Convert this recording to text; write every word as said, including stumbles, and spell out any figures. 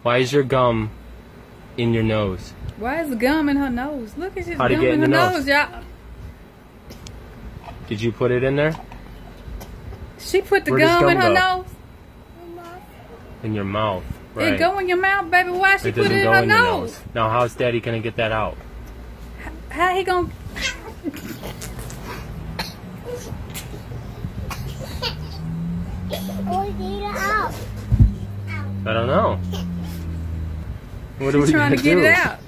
Why is your gum in your nose? Why is the gum in her nose? Look at this How'd it gum get in in her the nose, nose? y'all. Did you put it in there? She put the Where does gum, gum in her go? nose. In your mouth. Right. It go in your mouth, baby. Why she It put doesn't it in go her in your nose? nose. Now, how's Daddy gonna get that out? How he gonna? I don't know. What are we She's trying gonna to get do? it out.